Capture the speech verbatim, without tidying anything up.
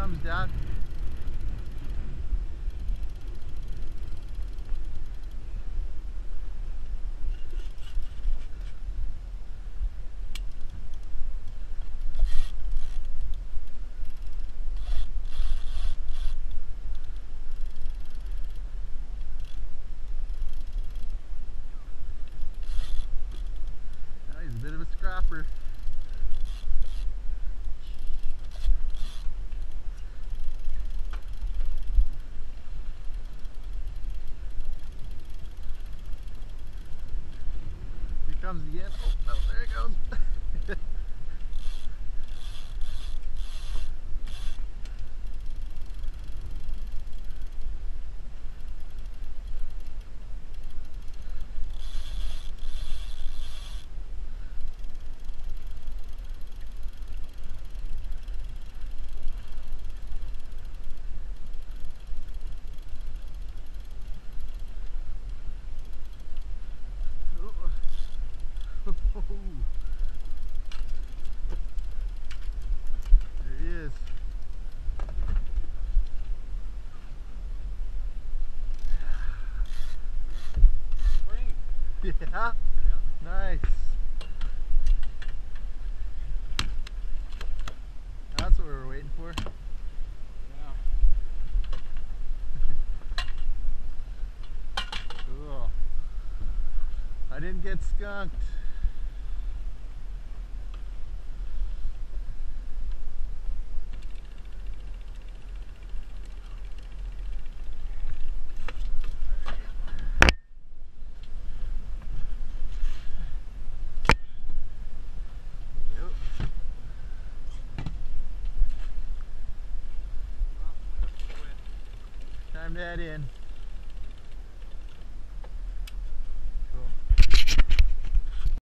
comes, Dad. Oh, he's a bit of a scrapper. Comes again. Oh, no, there it goes. There he is. Yeah? Yeah. Nice. That's what we were waiting for. Yeah. Cool. I didn't get skunked. Time to head in.